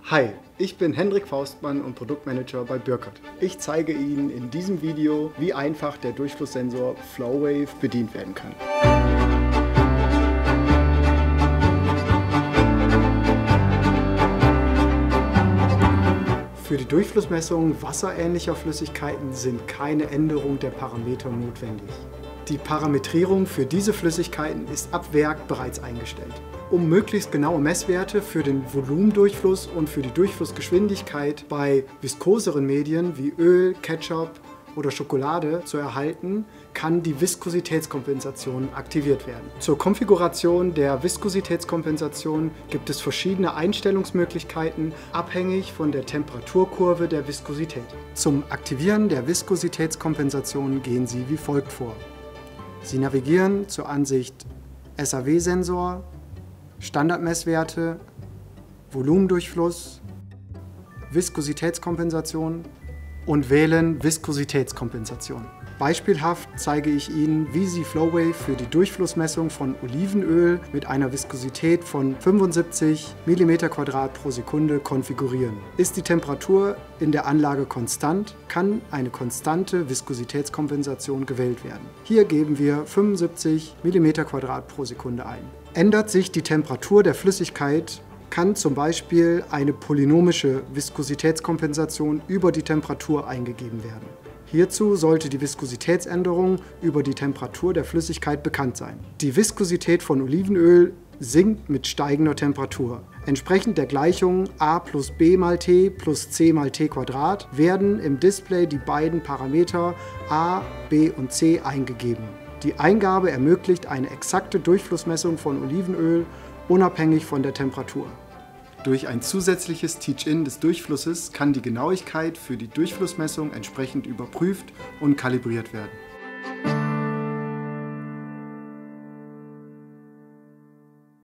Hi, ich bin Hendrik Faustmann und Produktmanager bei Burckhardt. Ich zeige Ihnen in diesem Video, wie einfach der Durchflusssensor Flowwave bedient werden kann. Für die Durchflussmessung wasserähnlicher Flüssigkeiten sind keine Änderungen der Parameter notwendig. Die Parametrierung für diese Flüssigkeiten ist ab Werk bereits eingestellt. Um möglichst genaue Messwerte für den Volumendurchfluss und für die Durchflussgeschwindigkeit bei viskoseren Medien wie Öl, Ketchup oder Schokolade zu erhalten, kann die Viskositätskompensation aktiviert werden. Zur Konfiguration der Viskositätskompensation gibt es verschiedene Einstellungsmöglichkeiten, abhängig von der Temperaturkurve der Viskosität. Zum Aktivieren der Viskositätskompensation gehen Sie wie folgt vor. Sie navigieren zur Ansicht SAW-Sensor, Standardmesswerte, Volumendurchfluss, Viskositätskompensation und wählen Viskositätskompensation. Beispielhaft zeige ich Ihnen, wie Sie Flowwave für die Durchflussmessung von Olivenöl mit einer Viskosität von 75 mm² pro Sekunde konfigurieren. Ist die Temperatur in der Anlage konstant, kann eine konstante Viskositätskompensation gewählt werden. Hier geben wir 75 mm² pro Sekunde ein. Ändert sich die Temperatur der Flüssigkeit, kann zum Beispiel eine polynomische Viskositätskompensation über die Temperatur eingegeben werden. Hierzu sollte die Viskositätsänderung über die Temperatur der Flüssigkeit bekannt sein. Die Viskosität von Olivenöl sinkt mit steigender Temperatur. Entsprechend der Gleichung a plus b mal t plus c mal t² werden im Display die beiden Parameter a, b und c eingegeben. Die Eingabe ermöglicht eine exakte Durchflussmessung von Olivenöl unabhängig von der Temperatur. Durch ein zusätzliches Teach-In des Durchflusses kann die Genauigkeit für die Durchflussmessung entsprechend überprüft und kalibriert werden.